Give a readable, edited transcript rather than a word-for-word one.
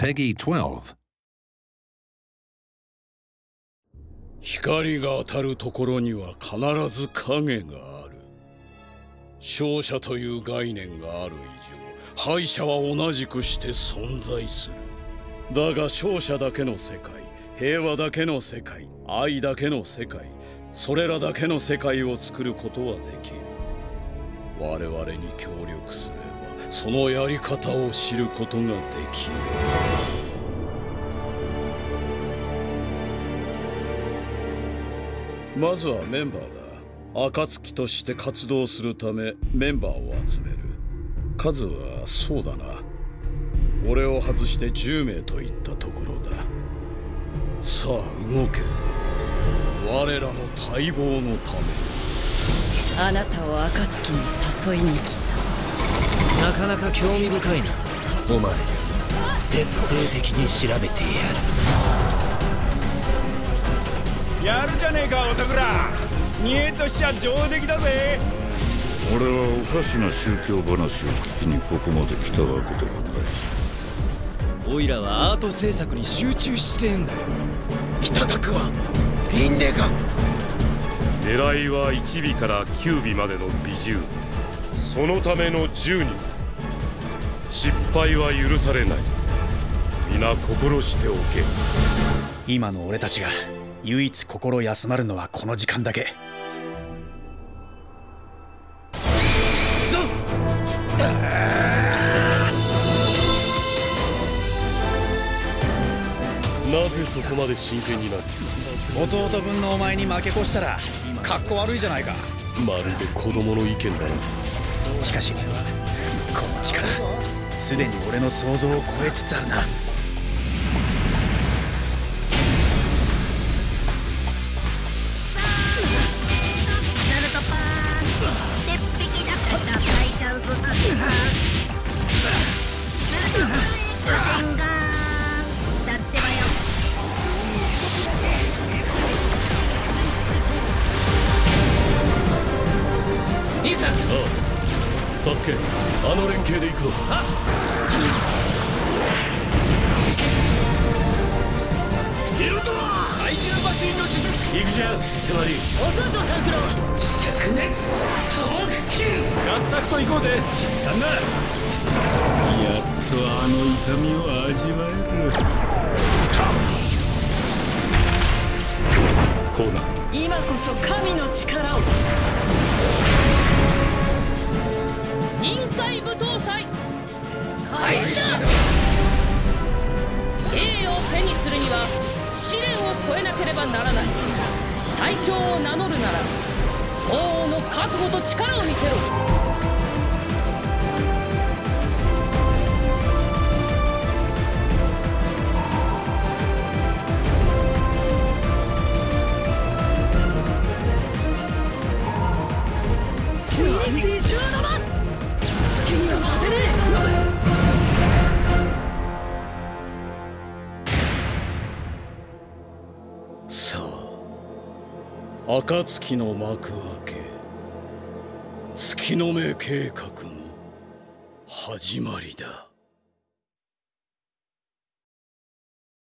Peggy 12. 光が当たるところには必ず影がある。勝者という概念がある以上、敗者は同じくして存在する。だが勝者だけの世界、平和だけの世界、愛だけの世界、それらだけの世界を作ることはできる。我々に協力すればそのやり方を知ることができる。まずはメンバーだ。暁として活動するためメンバーを集める。数はそうだな、俺を外して10名といったところだ。さあ動け。我らの待望のため。 あなたを暁に誘いに来た。 なかなか興味深いな。お前徹底的に調べてやるじゃねえかおたくら。煮えとしちゃ上出来だぜ。 俺はおかしな宗教話を聞きにここまで来たわけではない。 おいらはアート制作に集中してんだよ。 いただくわ。いいんでか。 狙いは1尾から9尾までの美獣。そのための10人。失敗は許されない。皆心しておけ。 今の俺たちが唯一心休まるのはこの時間だけ。 なぜそこまで真剣になる。 弟分のお前に負け越したらかっこ悪いじゃないか。 まるで子供の意見だな。 しかしこの力すでに俺の想像を超えつつあるな。 サスケ、あの連携で行くぞ。 ゲルドラ怪獣マシンの術。 行くじゃん手割り。 遅いぞタンクロー。 灼熱砂漠球。 ガスタクト行こうぜ。 なんだ。やっとあの痛みを味わえる。こうだ。 今こそ神の力を。臨海舞踏祭開始だ。栄を手にするには試練を越えなければならない。最強を名乗るなら相応の覚悟と力を見せろ。 さあ暁の幕開け、月の目計画の始まりだ。